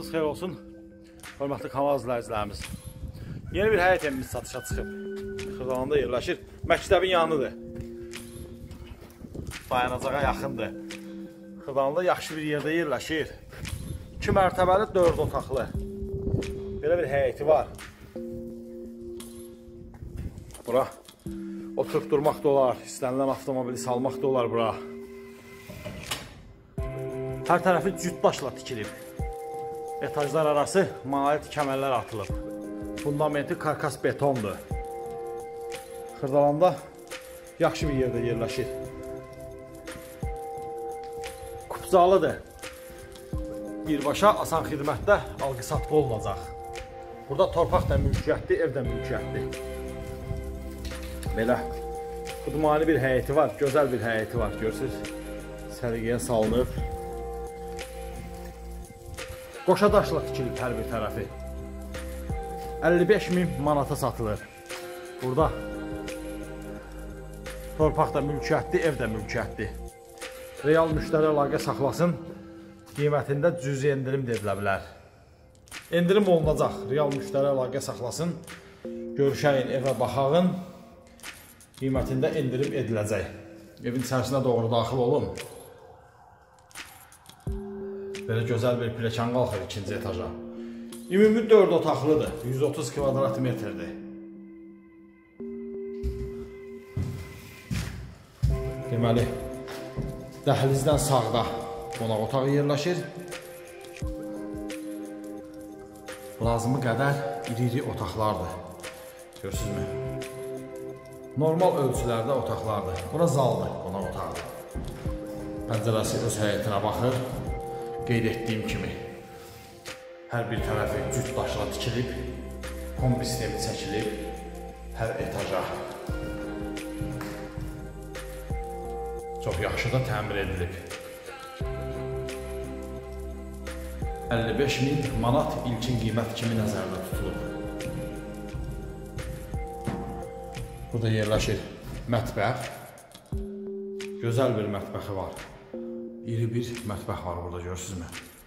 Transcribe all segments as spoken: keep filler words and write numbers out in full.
Sabahınız xeyir olsun. Hörmətli kanal izləyicilərimiz. Yeni bir həyət evimiz satışa çıxıb. Xırdalanda yerləşir. Məktəbin yanıdır. Dayanacağa yaxındır. Xırdalanda yaxşı bir yerdə yerləşir. iki mərtəbəli, dörd otaqlı. Belə bir həyəti var. Bura oturub durmaq da olar. İstənilən avtomobili salmaq da olar bura. Hər tərəfi cüt daşla tikilib. Etajlar arası malit kəmərlər atılıb. Fundamenti karkas betondur. Xırdalanda yaxşı bir yerdə yerləşir. Kupcalıdır. Birbaşa asan xidmətdə alqı-satqı olunacaq. Burada torpaq da mülkiyyətdir, ev də mülkiyyətdir. Belə xudmani bir həyəti var, gözəl bir həyəti var. Görürsünüz, səliqəyə salınıb. Qoşa daşla tikilib hər bir tərəfi. əlli beş min manata satılır. Burada torpaq da mülkiyyətdir, ev də mülkiyyətdir. Real müştəri əlaqə saxlasın, qiymətində cüzi endirim də edilə bilər. Endirim olunacaq, real müştəri əlaqə saxlasın, görüşəyin, evə baxağın, qiymətində endirim ediləcək. Evin içərisinə doğru daxil olun. Belə gözəl bir pilləkən qalxır ikinci etaja. Ümumi dörd otaqlıdır, yüz otuz kvadrat metrdir. Deməli, dəhlizdən sağda qonaq otağı yerləşir. Lazımı qədər iri-iri otaqlardır. Görürsünüzmü? Normal ölçülərdə otaqlardır. Bura zaldır, qonaq otağıdır. Pəncərəsi öz həyətinə baxır. Qeyd etdiyim kimi, hər bir tərəfi cüt daşla tikilib, kombi sistemi çəkilib, hər etaja. Çox yaxşı da təmir edilib. əlli beş min manat ilkin qiymət kimi nəzərdə tutulub. Burada yerləşir mətbəx. Gözəl bir mətbəxi var. İri bir mətbəx var burada, görürsünüzmü?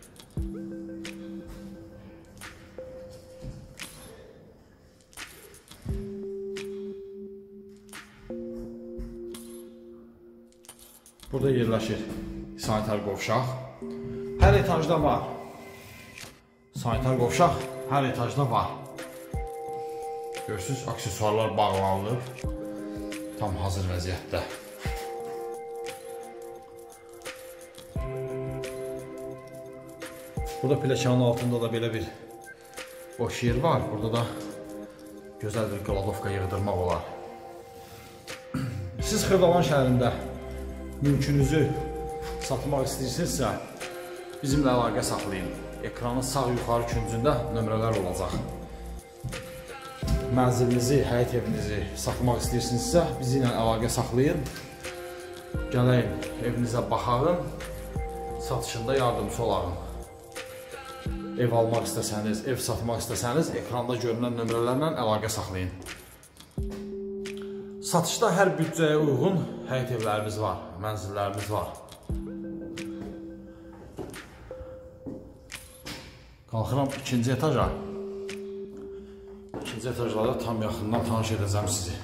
Burada yerləşir sanitar qovşaq. Hər etajda var. Sanitar qovşaq hər etajda var. Görürsünüz, aksesuarlar bağlanılıb. Tam hazır vəziyyətdə. Burada pilləkənin altında da belə bir boş yer var. Burada da gözəl bir qladovka yığdırmaq olar. Siz Xırdalan şəhərində mülkünüzü satmaq istəyirsinizsə, bizimlə əlaqə saxlayın. Ekranın sağ yuxarı küncündə nömrələr olacaq. Mənzilinizi, həyət evinizi satmaq istəyirsinizsə, bizimlə əlaqə saxlayın. Gəlin, evinizə baxağın, satışında yardımcı olağın. Ev almaq istəsəniz, ev satmaq istəsəniz, ekranda görünən nömrələrlə əlaqə saxlayın. Satışda hər büdcəyə uyğun həyət evlərimiz var, mənzillərimiz var. Qalxıram ikinci etaja. İkinci etajlarda tam yaxından tanış edəcəm sizi.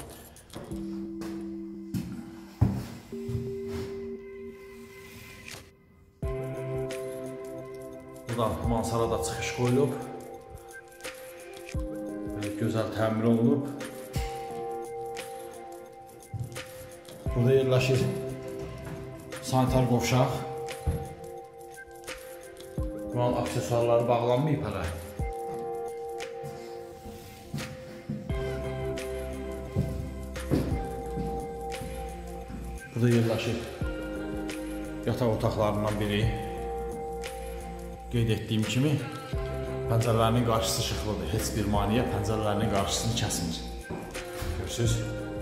Buradan mansarada çıxış qoyulub. Belə gözəl təmir olunub. Burada yerləşir sanitar qovşaq. Buranın aksesuarları bağlanmayıb hələ. Burada yerləşir yataq otaqlarından biri. Qeyd etdiyim kimi, pəncərələrinin qarşısı işıqlıdır. Heç bir maniyə pəncərələrinin qarşısını kəsmir. Görürsünüz?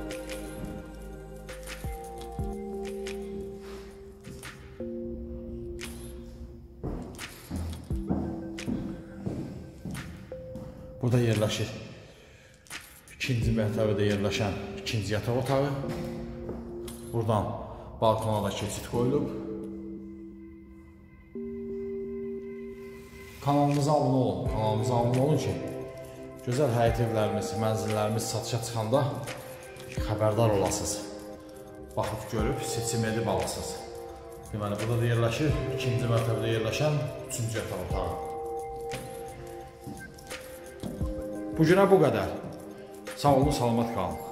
Burada yerləşir ikinci mərtəbədə yerləşən ikinci yataq otağı. Buradan balkona da keçid qoyulub. kanalımıza abunə olun. Kanalımıza abunə olun ki, gözəl həyət evlərimiz, mənzillərimiz satışa çıxanda xəbərdar olasınız. Baxıb görüb, seçim edib alasınız. Deməli, burada da yerləşir, ikinci mərtəbədə yerləşən üçüncü yataq otağı. Bu günə bu qədər. Sağ olun, salamat qalın.